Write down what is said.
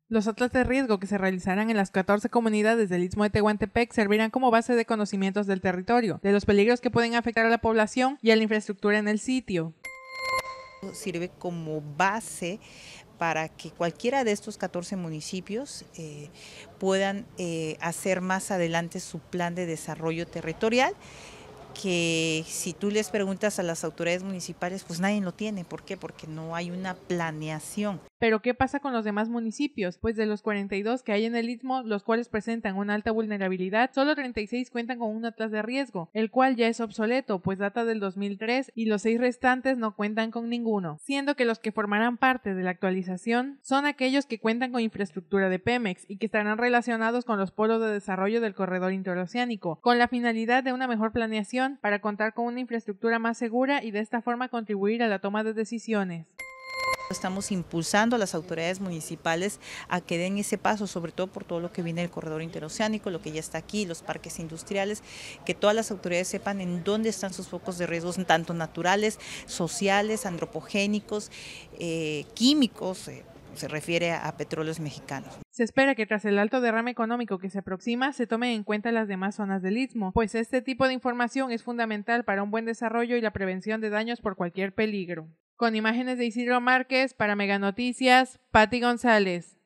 Los atlas de riesgo que se realizarán en las 14 comunidades del Istmo de Tehuantepec servirán como base de conocimientos del territorio, de los peligros que pueden afectar a la población y a la infraestructura en el sitio. Sirve como base para que cualquiera de estos 14 municipios puedan hacer más adelante su plan de desarrollo territorial, que si tú les preguntas a las autoridades municipales, pues nadie lo tiene. ¿Por qué? Porque no hay una planeación. Pero ¿qué pasa con los demás municipios? Pues de los 42 que hay en el Istmo, los cuales presentan una alta vulnerabilidad, solo 36 cuentan con un atlas de riesgo, el cual ya es obsoleto, pues data del 2003 y los 6 restantes no cuentan con ninguno, siendo que los que formarán parte de la actualización son aquellos que cuentan con infraestructura de Pemex y que estarán relacionados con los polos de desarrollo del corredor interoceánico, con la finalidad de una mejor planeación para contar con una infraestructura más segura y de esta forma contribuir a la toma de decisiones. Estamos impulsando a las autoridades municipales a que den ese paso, sobre todo por todo lo que viene del corredor interoceánico, lo que ya está aquí, los parques industriales, que todas las autoridades sepan en dónde están sus focos de riesgos, tanto naturales, sociales, antropogénicos, químicos, se refiere a petróleos mexicanos. Se espera que tras el alto derrame económico que se aproxima se tomen en cuenta las demás zonas del Istmo, pues este tipo de información es fundamental para un buen desarrollo y la prevención de daños por cualquier peligro. Con imágenes de Isidro Márquez, para Mega Noticias, Patti González.